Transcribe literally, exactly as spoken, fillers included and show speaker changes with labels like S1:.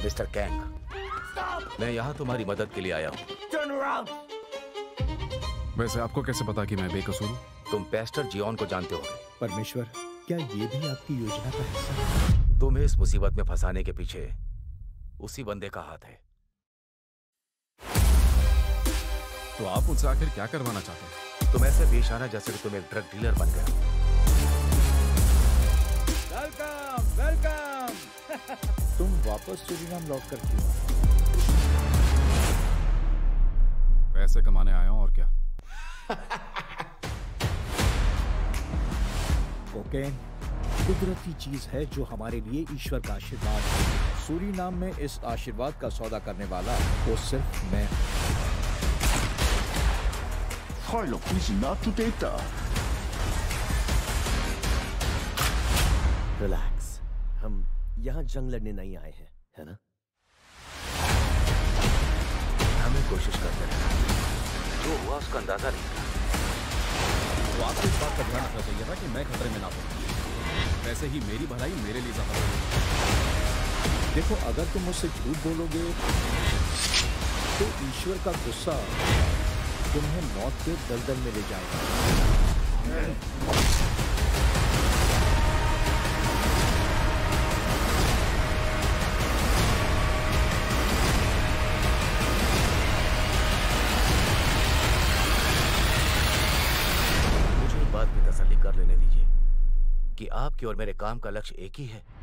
S1: Mister Kang, मैं यहाँ तुम्हारी मदद के लिए आया हूँ।
S2: वैसे आपको कैसे पता कि मैं बेकसूर हूँ?
S1: तुम पेस्टर जियोन को जानते होगे।
S3: परमेश्वर, क्या ये भी आपकी योजना का हिस्सा है?
S1: तुम्हें इस मुसीबत में फंसाने के पीछे उसी बंदे का हाथ है।
S2: तो आप मुझसे आखिर क्या करवाना चाहते हैं?
S1: तुम ऐसे पेश आना जैसे कि तुम एक ड्रग डीलर बन गए हो।
S3: Welcome, welcome. तुम वापस सूरीनाम लौट कर क्यों आए?
S2: पैसे कमाने आया हूँ और क्या।
S3: कोकेन कुदरती चीज है जो हमारे लिए ईश्वर का आशीर्वाद है। सूरीनाम में इस आशीर्वाद का सौदा करने वाला वो सिर्फ मैं।
S4: रिलैक्स, हम यहाँ जंग लड़ने नहीं आए हैं, है ना?
S1: हमें कोशिश करते रहे, जो हुआ उसका अंदाजा नहीं था।
S2: तो आपको इस बात का ध्यान रखना चाहिए था कि मैं खतरे में ना पड़ूं। वैसे ही मेरी भलाई मेरे लिए ज्यादा है।
S3: देखो, अगर तुम मुझसे झूठ बोलोगे तो ईश्वर का गुस्सा तुम्हें मौत के दलदल में ले जाएगा।
S1: मुझे एक बात की तसल्ली कर लेने दीजिए कि आपके और मेरे काम का लक्ष्य एक ही है।